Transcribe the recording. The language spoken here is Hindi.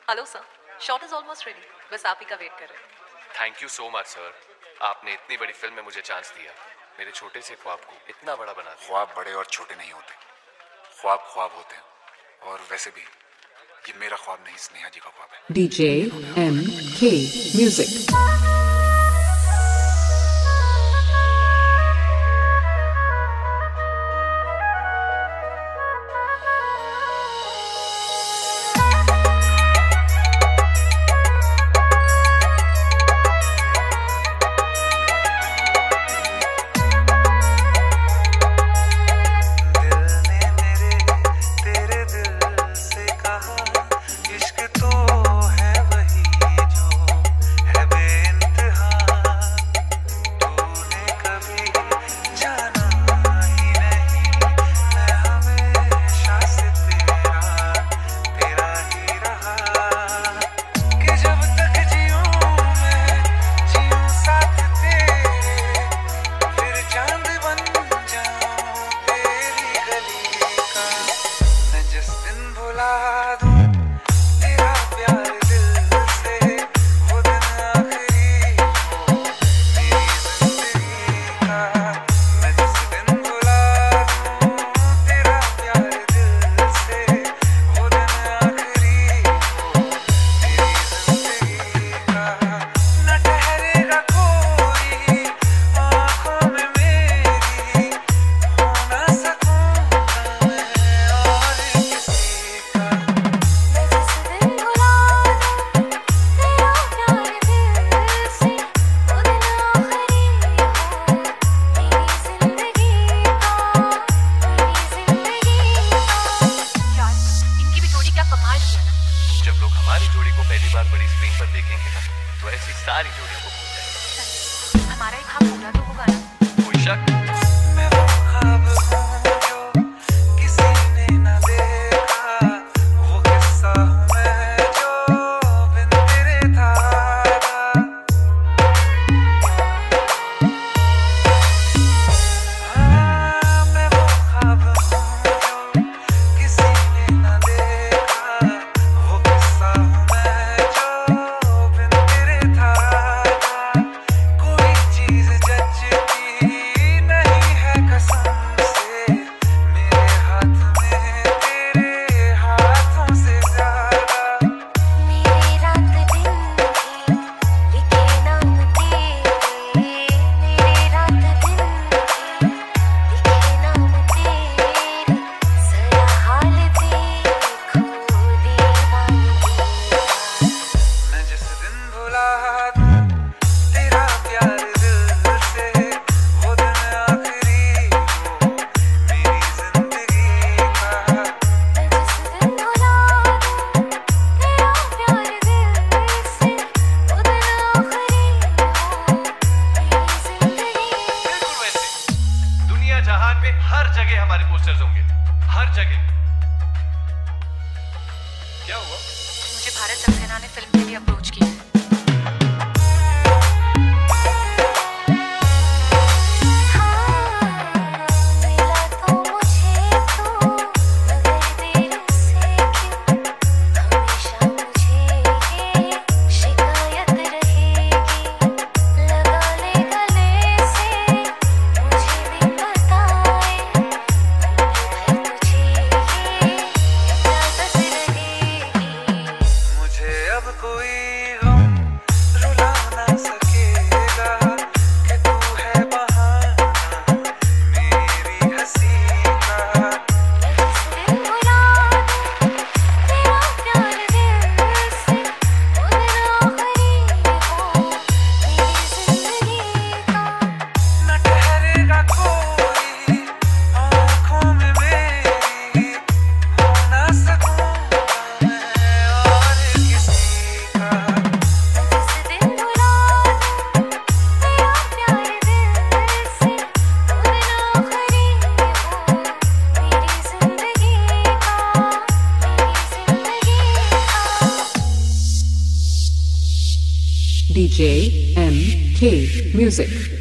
Hello sir, shot is almost ready, बस आप ही का वेट कर रहे हैं। Thank you so much sir, आपने इतनी बड़ी फिल्म में मुझे चांस दिया, मेरे छोटे से ख्वाब को इतना बड़ा बना दिया। ख्वाब बड़े और छोटे नहीं होते, ख्वाब ख्वाब होते हैं। और वैसे भी ये मेरा ख्वाब नहीं, स्नेहा जी का ख्वाब है। DJ MK Music। जब लोग हमारी जोड़ी को पहली बार बड़ी स्क्रीन पर देखेंगे ना, तो ऐसी सारी जोड़ियों को भूल जाएंगे। हमारा एक ख्वाब पूरा तो होगा ना? कोई शक? मैं वो ख्वाब हूँ जो किसी ने न देखा, वो किस्सा हूँ मैं जो बिन तेरे था। हाँ, मैं वो ख्वाब हूँ जो किसी ने न देखा, वो किस्सा हूँ मैं जो बिन तेरे था। कोई चीज़ जचती नहीं है कसम से, मेरे हाथ में तेरे हाथों से ज़्यादा। मेरी रात दिन की लिखे नाम तेरे, मेरी रात दिन की लिखे नाम तेरे, जरा हाल देखो दीवानगी। मैं जिस दिन भुला दूँ तेरा प्यार दिल से, वो दिन आखिरी हो मेरी जिंदगी का। मैं जिस दिन भुला दूँ तेरा प्यार दिल से, वो दिन आखिरी हो मेरी जिंदगी। बिल्कुल वैसे दुनिया जहान में हर जगह हमारे पोस्टर्स होंगे, हर जगह। क्या हुआ? मुझे भारत सक्सेना ने फिल्म के लिए अप्रोच किया है। मिला तो मुझे तू, मगर देर से क्यों? हमेशा मुझे ये शिकायत रहेगी। लगा ले गले से, मुझे भी बताए, पल भर तुझे ये इजाजत रहेगी। मुझे अब कोई गम रुला ना सकेगा कि तू है बहाना मेरी हंसी का। मैं जिस दिन भुला दूँ तेरा प्यार दिल से, वो दिन आखिरी हो मेरी जिंदगी का। न ठहरेगा कोई आँखों में मेरी, हो ना सकूँगा मैं और किसी का। मैं जिस दिन भुला दूँ तेरा प्यार दिल से, वो दिन आखिरी हो मेरी जिंदगी का, मेरी जिंदगी का। DJ MK Music।